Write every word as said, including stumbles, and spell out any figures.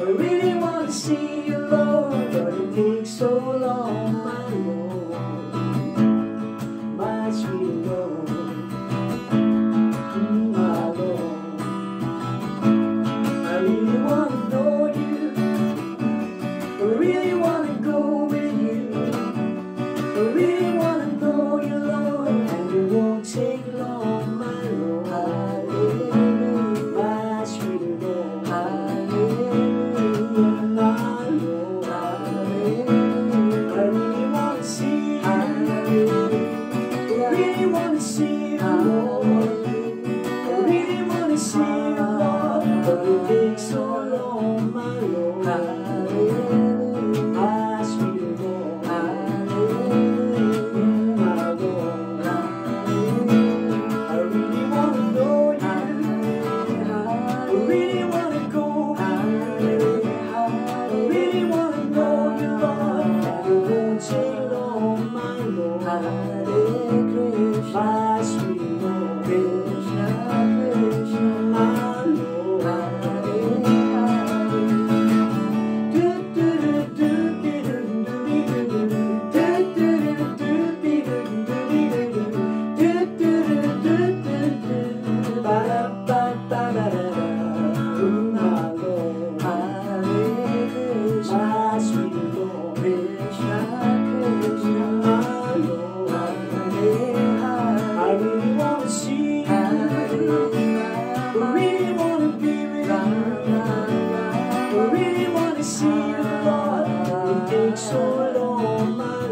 really want to see you, Lord, but it takes so long, my Lord, my sweet Lord, my Lord. I really want to know you, I really want to go with you, I really want to know you, Lord, and it won't take long, my Lord, my sweet Lord, hallelujah, my Lord, hallelujah. I really want to see you, I really want to see you, Lord, I really want to see you, Lord, but it takes so long, my Lord, my sweet Lord, hallelujah, my Lord, I really want to know you, I really want to go with you, I really want to know you, Lord, and it won't take long, my Lord, Hare Krishna, my sweet Lord, Krishna, Krishna, my Lord, Hare Hare. Do do do do do do do do do do do do do do ba ba ba ba da. My Lord, Hare Krishna, my sweet Lord, Krishna, Krishna, my Lord, Hare Hare. I really want to see you, I really want to be with you, I really want to see you, Lord. It takes so long, my